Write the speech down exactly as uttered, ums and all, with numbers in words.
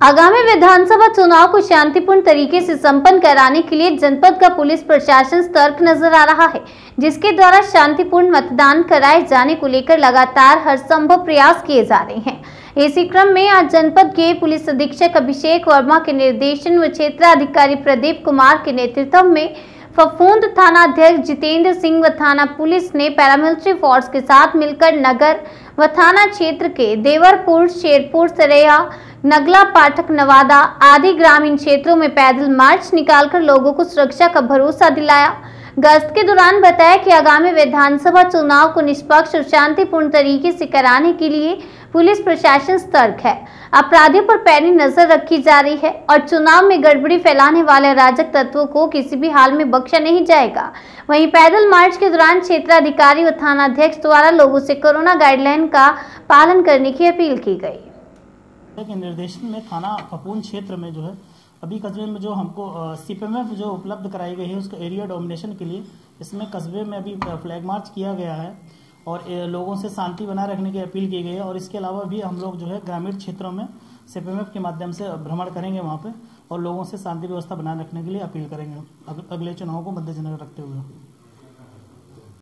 आगामी विधानसभा चुनाव को शांतिपूर्ण तरीके से संपन्न कराने के लिए जनपद का पुलिस प्रशासन सतर्क नजर आ रहा है, जिसके द्वारा शांतिपूर्ण मतदान कराए जाने को लेकर लगातार हर संभव प्रयास किए जा रहे हैं। इसी क्रम में आज जनपद के पुलिस अधीक्षक अभिषेक वर्मा के निर्देशन व क्षेत्राधिकारी प्रदीप कुमार के नेतृत्व में फफूंद थाना अध्यक्ष जितेंद्र सिंह व थाना पुलिस ने पैरामिलिट्री फोर्स के साथ मिलकर नगर व थाना क्षेत्र के देवरपुर, शेरपुर, सरैया, नगला, पाठक, नवादा आदि ग्रामीण क्षेत्रों में पैदल मार्च निकालकर लोगों को सुरक्षा का भरोसा दिलाया। गश्त के दौरान बताया कि आगामी विधानसभा चुनाव को निष्पक्ष और शांतिपूर्ण तरीके से कराने के लिए पुलिस प्रशासन सतर्क है। अपराधियों पर पैनी नजर रखी जा रही है और चुनाव में गड़बड़ी फैलाने वाले अराजक तत्वों को किसी भी हाल में बख्शा नहीं जाएगा। वहीं पैदल मार्च के दौरान क्षेत्राधिकारी व थानाध्यक्ष द्वारा लोगों से कोरोना गाइडलाइन का पालन करने की अपील की गई। के निर्देशन में थाना फफूंद क्षेत्र में जो है अभी कस्बे में जो हमको सीपीएमएफ जो उपलब्ध कराई गई है उसका एरिया डोमिनेशन के लिए इसमें कस्बे में अभी फ्लैग मार्च किया गया है और लोगों से शांति बनाए रखने की अपील की गई है। और इसके अलावा भी हम लोग जो है ग्रामीण क्षेत्रों में सीपीएमएफ के माध्यम से भ्रमण करेंगे वहाँ पे और लोगों से शांति व्यवस्था बनाए रखने के लिए अपील करेंगे अगले चुनाव को मद्देनजर रखते हुए।